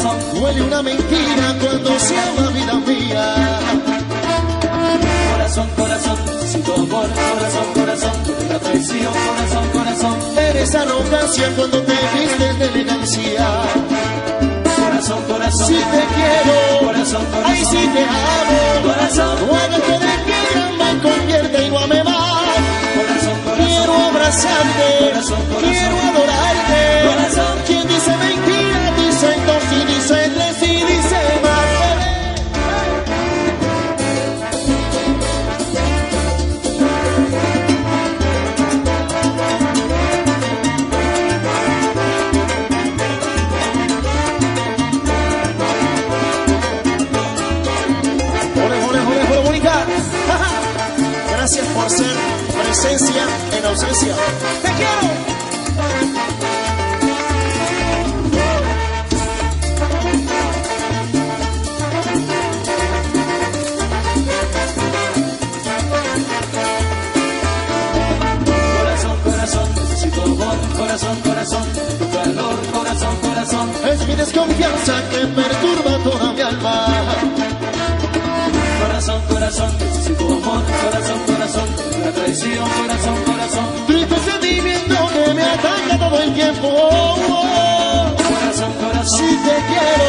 Huele una mentira cuando se llama vida mía. Corazón, corazón, necesito amor. Corazón, corazón, la traición. Corazón, corazón, Eres arrogancia cuando te vistes de elegancia. corazón, corazón. Si te quiero, Corazón, corazón. ay si te amo. Corazón, Muévete de piedra, me convierte y no ame más. corazón, corazón. Quiero abrazarte, Corazón, corazón. quiero adorarte. Corazón. Quien dice mentira, dice dos y dice tres y dice más. Ole, Mónica. Gracias por ser presencia en ausencia. ¡Te quiero! Corazón, corazón, necesito amor. Corazón, corazón, tu calor. Corazón, corazón. Es mi desconfianza que perturba toda mi alma. Corazón, corazón, necesito amor. Corazón, corazón, la traición. Corazón, corazón. Triste sentimiento que me ataca todo el tiempo. Corazón, corazón. Si te quiero,